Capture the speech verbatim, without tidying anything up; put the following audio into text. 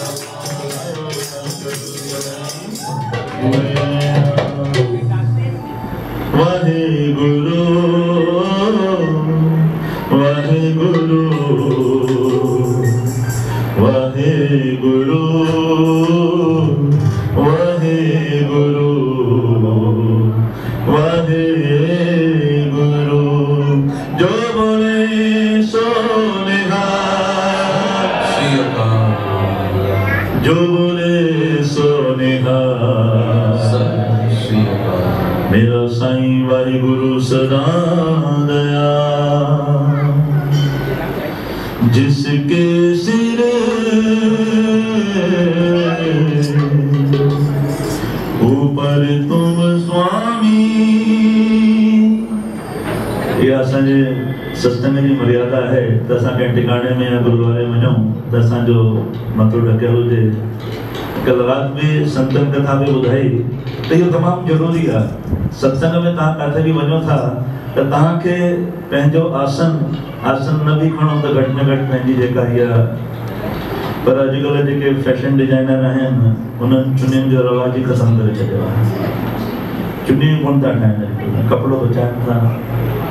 वाहेगुरु वाहेगुरु वाहेगुरु वाहेगुरु वाहेगुरु जो बोले सो निहाल जो बोले सो निहाल मेरा साईं वाहिगुरु सदा दया जिसके सिर ऊपर तुम स्वामी। ये असांजे सत्संग जी मर्यादा है त असां कंहिं टिकाणे में या गुरुद्वारे वञूं त असांजो मथो ढकियल हुजे। कल रात में संतन कथा में ॿुधाई त इहो तमामु ज़रूरी आहे। सत्संग में तव्हां किथे बि वञो था त तव्हांखे पंहिंजो आसन आसन न बि खणो त घटि में घटि पंहिंजी जेका इहा पर अॼुकल्ह जेके फैशन डिजाइनर आहिनि उन्हनि चुनियुनि जो रवाज ई ख़तमु करे छॾियो आहे। चुनियूं कोन था ठाहिनि, कपिड़ो बचाइनि था,